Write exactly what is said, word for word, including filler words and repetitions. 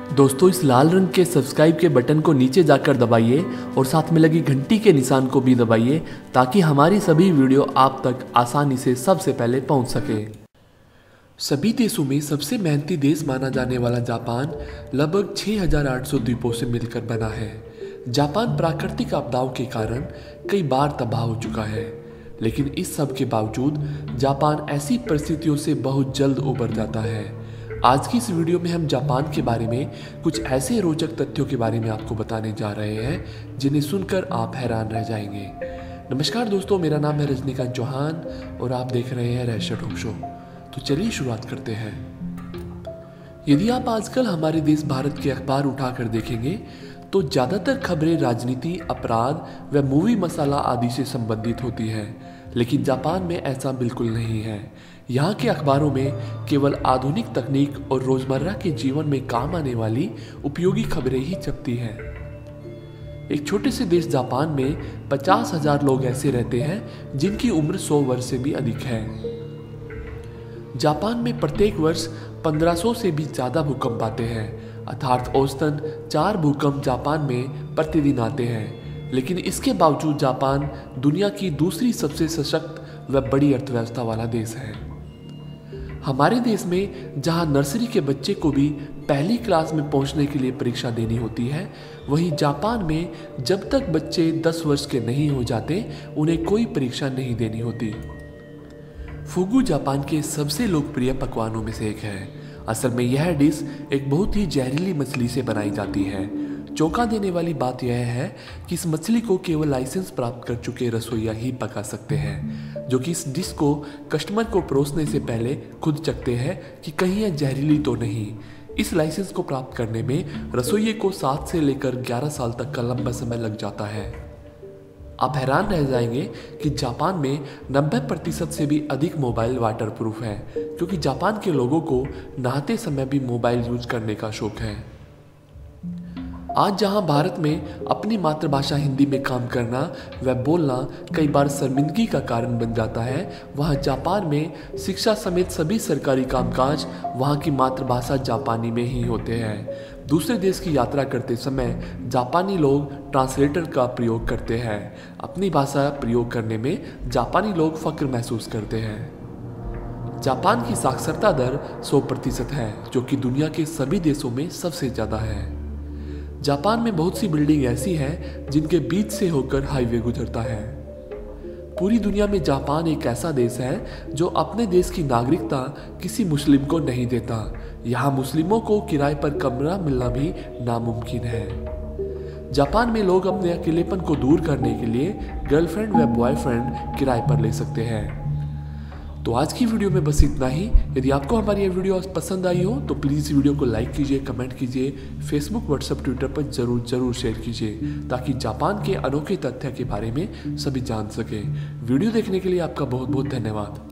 दोस्तों इस लाल रंग के सब्सक्राइब के बटन को नीचे जाकर दबाइए और साथ में लगी घंटी के निशान को भी दबाइए ताकि हमारी सभी वीडियो आप तक आसानी से सबसे पहले पहुंच सके। सभी देशों में सबसे मेहनती देश माना जाने वाला जापान लगभग छह हज़ार आठ सौ द्वीपों से मिलकर बना है। जापान प्राकृतिक आपदाओं के कारण कई बार तबाह हो चुका है, लेकिन इस सब के बावजूद जापान ऐसी परिस्थितियों से बहुत जल्द उबर जाता है। आज की इस वीडियो में हम जापान के बारे में कुछ ऐसे रोचक तथ्यों के बारे में आपको बताने जा रहे हैं जिन्हें सुनकर आप हैरान रह जाएंगे। नमस्कार दोस्तों, मेरा नाम है रजनीकांत चौहान और आप देख रहे हैं रहस्य टॉक शो। तो चलिए शुरुआत करते हैं। यदि आप आजकल हमारे देश भारत के अखबार उठाकर देखेंगे तो ज़्यादातर खबरें राजनीति, अपराध व मूवी मसाला आदि से संबंधित होती है, लेकिन जापान में ऐसा बिल्कुल नहीं है। यहाँ के अखबारों में केवल आधुनिक तकनीक और रोजमर्रा के जीवन में काम आने वाली उपयोगी खबरें ही छपती हैं। एक छोटे से देश जापान में पचास हजार लोग ऐसे रहते हैं जिनकी उम्र सौ वर्ष से भी अधिक है। जापान में प्रत्येक वर्ष पंद्रह सौ से भी ज्यादा भूकंप आते हैं, अर्थात औसतन चार भूकंप जापान में प्रतिदिन आते हैं। लेकिन इसके बावजूद जापान दुनिया की दूसरी सबसे सशक्त व बड़ी अर्थव्यवस्था वाला देश है। हमारे देश में जहां नर्सरी के बच्चे को भी पहली क्लास में पहुंचने के लिए परीक्षा देनी होती है, वहीं जापान में जब तक बच्चे दस वर्ष के नहीं हो जाते उन्हें कोई परीक्षा नहीं देनी होती। फुगू जापान के सबसे लोकप्रिय पकवानों में से एक है। असल में यह डिश एक बहुत ही जहरीली मछली से बनाई जाती है। चौंका देने वाली बात यह है कि इस मछली को केवल लाइसेंस प्राप्त कर चुके रसोइया ही पका सकते हैं, जो कि इस डिश को कस्टमर को परोसने से पहले खुद चखते हैं कि कहीं यह जहरीली तो नहीं। इस लाइसेंस को प्राप्त करने में रसोइये को सात से लेकर ग्यारह साल तक का लंबा समय लग जाता है। आप हैरान रह जाएंगे कि जापान में नब्बे प्रतिशत से भी अधिक मोबाइल वाटरप्रूफ है, क्योंकि जापान के लोगों को नहाते समय भी मोबाइल यूज करने का शौक है। आज जहां भारत में अपनी मातृभाषा हिंदी में काम करना व बोलना कई बार शर्मिंदगी का कारण बन जाता है, वहां जापान में शिक्षा समेत सभी सरकारी कामकाज वहां की मातृभाषा जापानी में ही होते हैं। दूसरे देश की यात्रा करते समय जापानी लोग ट्रांसलेटर का प्रयोग करते हैं। अपनी भाषा प्रयोग करने में जापानी लोग फक्र महसूस करते हैं। जापान की साक्षरता दर सौ प्रतिशत है, जो कि दुनिया के सभी देशों में सबसे ज़्यादा है। जापान में बहुत सी बिल्डिंग ऐसी हैं जिनके बीच से होकर हाईवे गुजरता है। पूरी दुनिया में जापान एक ऐसा देश है जो अपने देश की नागरिकता किसी मुस्लिम को नहीं देता। यहाँ मुस्लिमों को किराए पर कमरा मिलना भी नामुमकिन है। जापान में लोग अपने अकेलेपन को दूर करने के लिए गर्लफ्रेंड व बॉयफ्रेंड किराए पर ले सकते हैं। तो आज की वीडियो में बस इतना ही। यदि आपको हमारी ये वीडियो पसंद आई हो तो प्लीज़ वीडियो को लाइक कीजिए, कमेंट कीजिए, फेसबुक, व्हाट्सएप, ट्विटर पर जरूर जरूर शेयर कीजिए ताकि जापान के अनोखे तथ्य के बारे में सभी जान सके। वीडियो देखने के लिए आपका बहुत बहुत धन्यवाद।